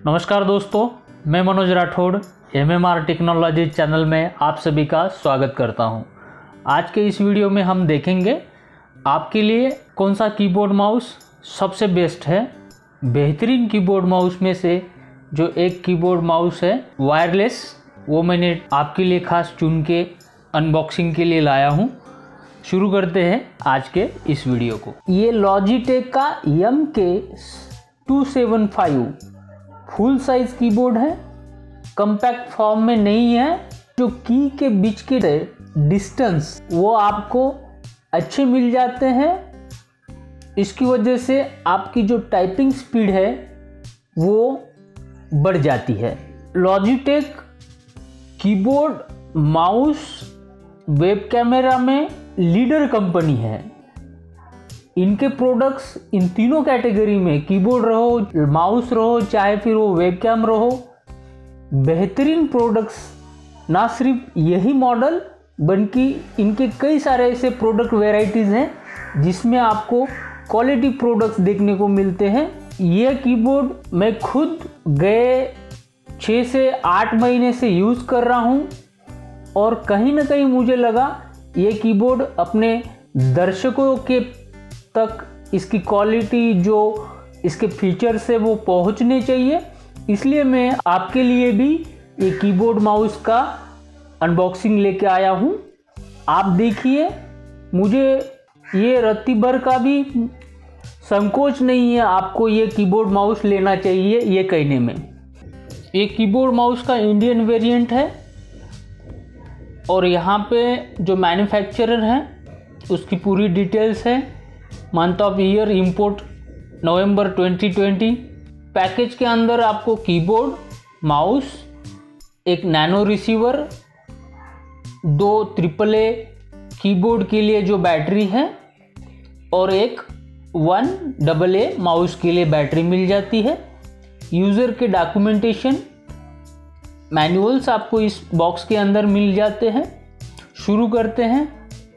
नमस्कार दोस्तों, मैं Manoj Rathore MMR technology channel में आप सभी का स्वागत करता हूं। आज के इस वीडियो में हम देखेंगे आपके लिए कौन सा कीबोर्ड माउस सबसे बेस्ट है। बेहतरीन कीबोर्ड माउस में से जो एक कीबोर्ड माउस है वायरलेस, वो मैंने आपके लिए खास चुन के अनबॉक्सिंग के लिए लाया हूं। शुरू करते हैं आज के इस वीडियो को। ये लॉजिटेक का MK275 फुल साइज कीबोर्ड है, कॉम्पैक्ट फॉर्म में नहीं है। जो की के बीच के डिस्टेंस वो आपको अच्छे मिल जाते हैं। इसकी वजह से आपकी जो टाइपिंग स्पीड है वो बढ़ जाती है। Logitech keyboard mouse web camera में लीडर कंपनी है। इनके प्रोडक्ट्स इन तीनों कैटेगरी में, कीबोर्ड रहो, माउस रहो, चाहे फिर वो वेब कैम रहो, बेहतरीन प्रोडक्ट्स। ना सिर्फ यही मॉडल बल्कि इनके कई सारे ऐसे प्रोडक्ट वेराइटीज़ हैं जिसमें आपको क्वालिटी प्रोडक्ट्स देखने को मिलते हैं। यह कीबोर्ड मैं खुद गए 6 से 8 महीने से यूज़ कर रहा हूँ और कहीं ना कहीं मुझे लगा ये कीबोर्ड अपने दर्शकों के तक इसकी क्वालिटी, जो इसके फीचर्स है वो पहुंचने चाहिए। इसलिए मैं आपके लिए भी ये कीबोर्ड माउस का अनबॉक्सिंग लेके आया हूं। आप देखिए, मुझे ये रत्ती भर का भी संकोच नहीं है आपको ये कीबोर्ड माउस लेना चाहिए ये कहने में। ये कीबोर्ड माउस का इंडियन वेरिएंट है और यहाँ पे जो मैन्युफैक्चरर है उसकी पूरी डिटेल्स है। Month of year import November 2020। Package के अंदर आपको कीबोर्ड, माउस, एक नैनो रिसीवर, 2 AAA कीबोर्ड के लिए जो बैटरी है और एक 1 AA माउस के लिए बैटरी मिल जाती है। यूज़र के डॉक्यूमेंटेशन मैनुअल्स आपको इस बॉक्स के अंदर मिल जाते हैं। शुरू करते हैं।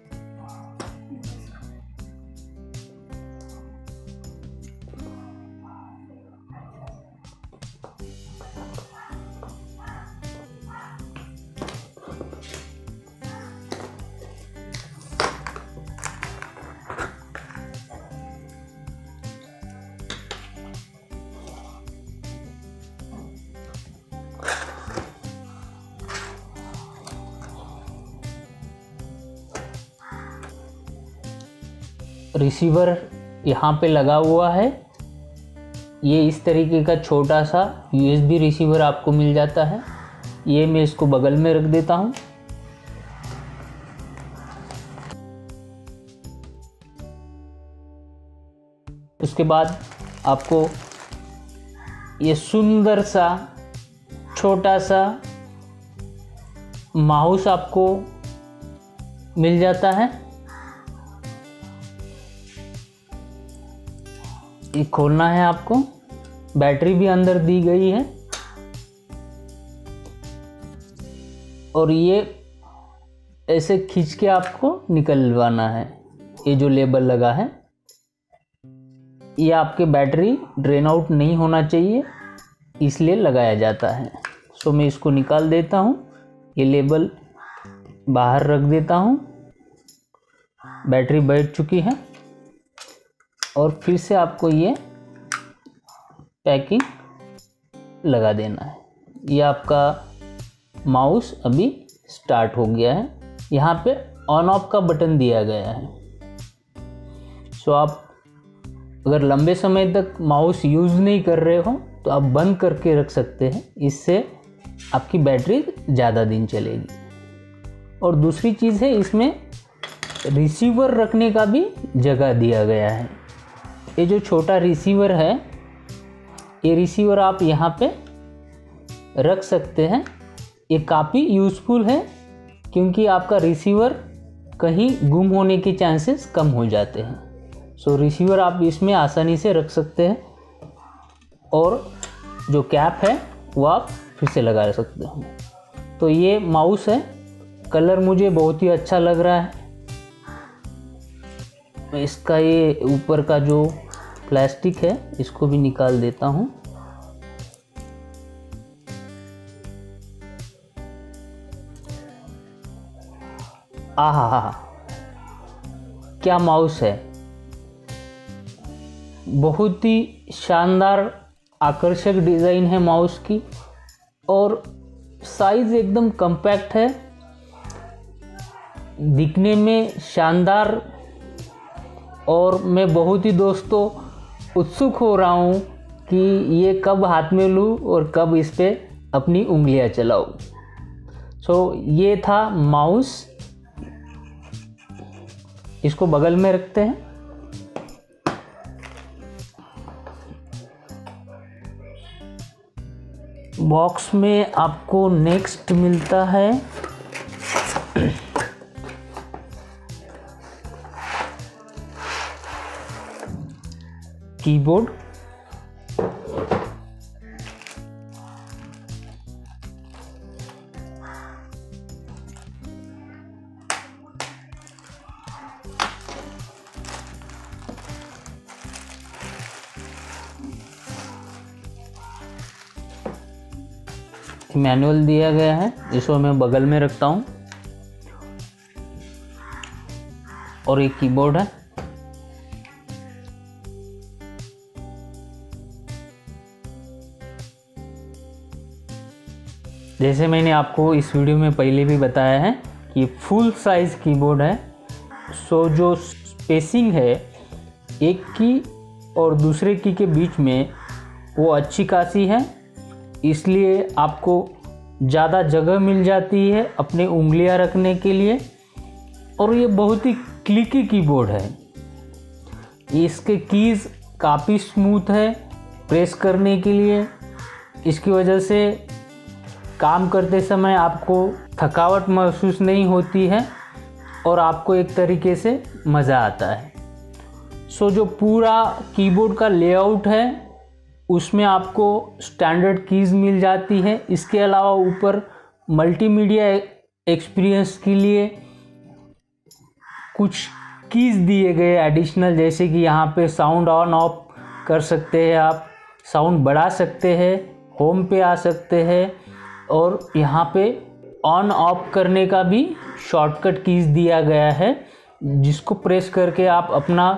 रिसीवर यहाँ पे लगा हुआ है। ये इस तरीके का छोटा सा USB रिसीवर आपको मिल जाता है। ये मैं इसको बगल में रख देता हूँ। उसके बाद आपको ये सुंदर सा छोटा सा माउस आपको मिल जाता है। ये खोलना है आपको। बैटरी भी अंदर दी गई है और ये ऐसे खींच के आपको निकलवाना है। ये जो लेबल लगा है, ये आपके बैटरी ड्रेन आउट नहीं होना चाहिए, इसलिए लगाया जाता है। सो मैं इसको निकाल देता हूँ। ये लेबल बाहर रख देता हूँ। बैटरी बैठ चुकी है और फिर से आपको ये पैकिंग लगा देना है। ये आपका माउस अभी स्टार्ट हो गया है। यहाँ पे ऑन ऑफ का बटन दिया गया है। सो आप अगर लंबे समय तक माउस यूज़ नहीं कर रहे हो तो आप बंद करके रख सकते हैं। इससे आपकी बैटरी ज़्यादा दिन चलेगी। और दूसरी चीज़ है, इसमें रिसीवर रखने का भी जगह दिया गया है। ये जो छोटा रिसीवर है, ये रिसीवर आप यहाँ पे रख सकते हैं। ये काफ़ी यूज़फुल है क्योंकि आपका रिसीवर कहीं गुम होने के चांसेस कम हो जाते हैं। सो रिसीवर आप इसमें आसानी से रख सकते हैं और जो कैप है वो आप फिर से लगा सकते हैं। तो ये माउस है, कलर मुझे बहुत ही अच्छा लग रहा है। इसका ये ऊपर का जो प्लास्टिक है इसको भी निकाल देता हूँ। आहा, क्या माउस है। बहुत ही शानदार आकर्षक डिज़ाइन है माउस की और साइज़ एकदम कम्पैक्ट है, दिखने में शानदार। और मैं बहुत ही दोस्तों उत्सुक हो रहा हूँ कि ये कब हाथ में लूँ और कब इस पे अपनी उंगलियाँ चलाऊँ। सो ये था माउस, इसको बगल में रखते हैं। बॉक्स में आपको नेक्स्ट मिलता है कीबोर्ड। मैनुअल दिया गया है, इसको मैं बगल में रखता हूँ। और एक कीबोर्ड है। जैसे मैंने आपको इस वीडियो में पहले भी बताया है कि फुल साइज कीबोर्ड है। सो जो स्पेसिंग है एक की और दूसरे की के बीच में वो अच्छी खासी है, इसलिए आपको ज़्यादा जगह मिल जाती है अपने उंगलियां रखने के लिए। और ये बहुत ही क्लिकी कीबोर्ड है। इसके कीज़ काफ़ी स्मूथ है प्रेस करने के लिए, इसकी वजह से काम करते समय आपको थकावट महसूस नहीं होती है और आपको एक तरीके से मज़ा आता है। सो जो पूरा कीबोर्ड का लेआउट है उसमें आपको स्टैंडर्ड कीज़ मिल जाती है। इसके अलावा ऊपर मल्टीमीडिया एक्सपीरियंस के लिए कुछ कीज़ दिए गए एडिशनल, जैसे कि यहाँ पे साउंड ऑन ऑफ कर सकते हैं, आप साउंड बढ़ा सकते हैं, होम पे आ सकते हैं। और यहाँ पे ऑन ऑफ करने का भी शॉर्टकट कीज़ दिया गया है, जिसको प्रेस करके आप अपना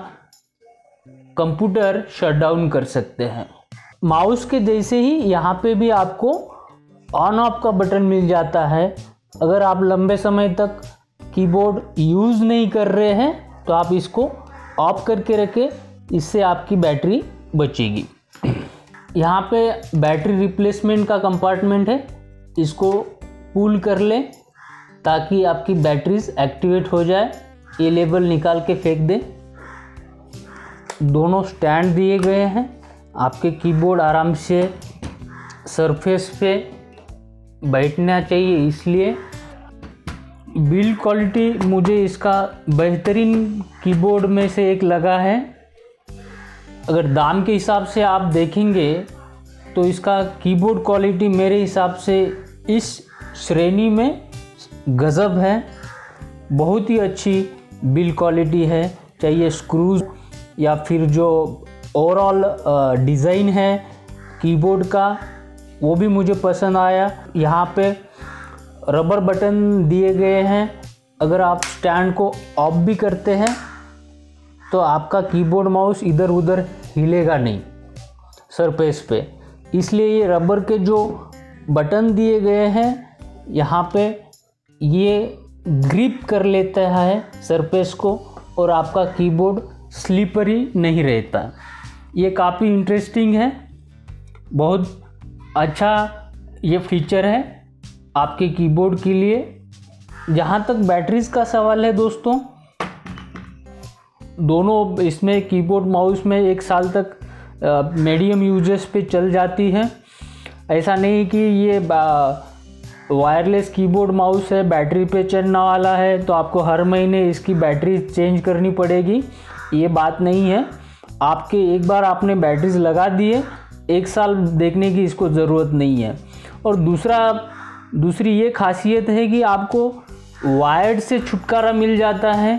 कंप्यूटर शट डाउन कर सकते हैं। माउस के जैसे ही यहाँ पे भी आपको ऑन ऑफ का बटन मिल जाता है। अगर आप लंबे समय तक कीबोर्ड यूज़ नहीं कर रहे हैं तो आप इसको ऑफ करके रखें, इससे आपकी बैटरी बचेगी। यहाँ पे बैटरी रिप्लेसमेंट का कंपार्टमेंट है, इसको पुल कर लें ताकि आपकी बैटरीज एक्टिवेट हो जाए। ये लेबल निकाल के फेंक दें। दोनों स्टैंड दिए गए हैं, आपके कीबोर्ड आराम से सरफेस पे बैठना चाहिए, इसलिए बिल्ड क्वालिटी मुझे इसका बेहतरीन कीबोर्ड में से एक लगा है। अगर दाम के हिसाब से आप देखेंगे तो इसका कीबोर्ड क्वालिटी मेरे हिसाब से इस श्रेणी में गज़ब है। बहुत ही अच्छी बिल्ड क्वालिटी है, चाहिए स्क्रूज या फिर जो ओवरऑल डिज़ाइन है कीबोर्ड का वो भी मुझे पसंद आया। यहाँ पे रबर बटन दिए गए हैं, अगर आप स्टैंड को ऑफ भी करते हैं तो आपका कीबोर्ड माउस इधर उधर हिलेगा नहीं सरफेस पे, इसलिए ये रबर के जो बटन दिए गए हैं यहाँ पे ये ग्रिप कर लेता है सरफेस को और आपका कीबोर्ड स्लिपरी नहीं रहता। ये काफ़ी इंटरेस्टिंग है, बहुत अच्छा ये फीचर है आपके कीबोर्ड के लिए। जहाँ तक बैटरीज का सवाल है दोस्तों, दोनों इसमें कीबोर्ड माउस में 1 साल तक मीडियम यूजेस पे चल जाती है। ऐसा नहीं कि ये वायरलेस कीबोर्ड माउस है, बैटरी पे चलने वाला है तो आपको हर महीने इसकी बैटरी चेंज करनी पड़ेगी, ये बात नहीं है। आपके एक बार आपने बैटरीज लगा दिए, 1 साल देखने की इसको ज़रूरत नहीं है। और दूसरी ये खासियत है कि आपको वायर्ड से छुटकारा मिल जाता है,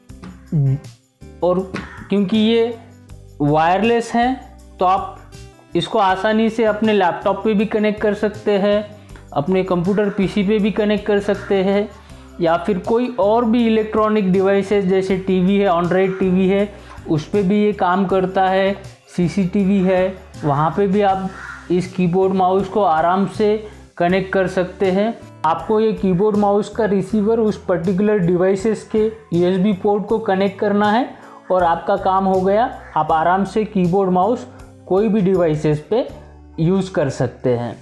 और क्योंकि ये वायरलेस है तो आप इसको आसानी से अपने लैपटॉप पे भी कनेक्ट कर सकते हैं, अपने कंप्यूटर पीसी पे भी कनेक्ट कर सकते हैं। या फिर कोई और भी इलेक्ट्रॉनिक डिवाइसेस जैसे टीवी है, एंड्रॉयड टीवी है, उस पर भी ये काम करता है, सीसीटीवी है, वहाँ पे भी आप इस कीबोर्ड माउस को आराम से कनेक्ट कर सकते हैं। आपको ये कीबोर्ड माउस का रिसीवर उस पर्टिकुलर डिवाइसेस के यूएसबी पोर्ट को कनेक्ट करना है और आपका काम हो गया। आप आराम से कीबोर्ड माउस कोई भी डिवाइसेस पे यूज़ कर सकते हैं।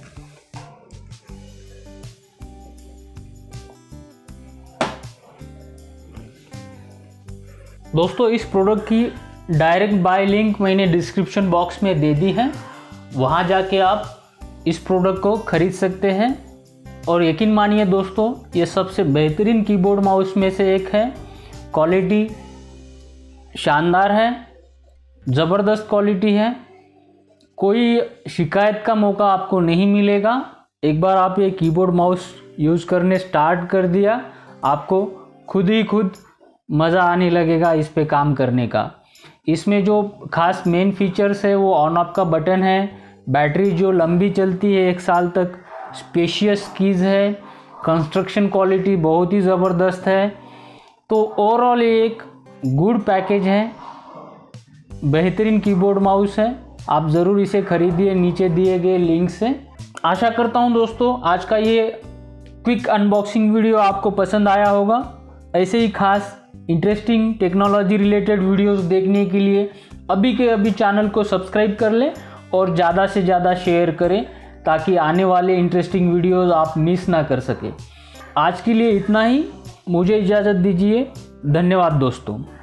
दोस्तों, इस प्रोडक्ट की डायरेक्ट बाय लिंक मैंने डिस्क्रिप्शन बॉक्स में दे दी है, वहाँ जाके आप इस प्रोडक्ट को ख़रीद सकते हैं। और यकीन मानिए दोस्तों, ये सबसे बेहतरीन कीबोर्ड माउस में से एक है। क्वालिटी शानदार है, ज़बरदस्त क्वालिटी है, कोई शिकायत का मौका आपको नहीं मिलेगा। एक बार आप ये कीबोर्ड माउस यूज़ करने स्टार्ट कर दिया, आपको खुद ही खुद मज़ा आने लगेगा इस पे काम करने का। इसमें जो खास मेन फीचर्स है वो ऑन ऑफ का बटन है, बैटरी जो लंबी चलती है 1 साल तक, स्पेशियस कीज़ है, कंस्ट्रक्शन क्वालिटी बहुत ही ज़बरदस्त है। तो ओवरऑल ये एक गुड पैकेज है, बेहतरीन कीबोर्ड माउस है। आप ज़रूर इसे खरीदिए नीचे दिए गए लिंक से। आशा करता हूँ दोस्तों आज का ये क्विक अनबॉक्सिंग वीडियो आपको पसंद आया होगा। ऐसे ही खास इंटरेस्टिंग टेक्नोलॉजी रिलेटेड वीडियोस देखने के लिए अभी के अभी चैनल को सब्सक्राइब कर लें और ज़्यादा से ज़्यादा शेयर करें ताकि आने वाले इंटरेस्टिंग वीडियोस आप मिस ना कर सकें। आज के लिए इतना ही, मुझे इजाज़त दीजिए। धन्यवाद दोस्तों।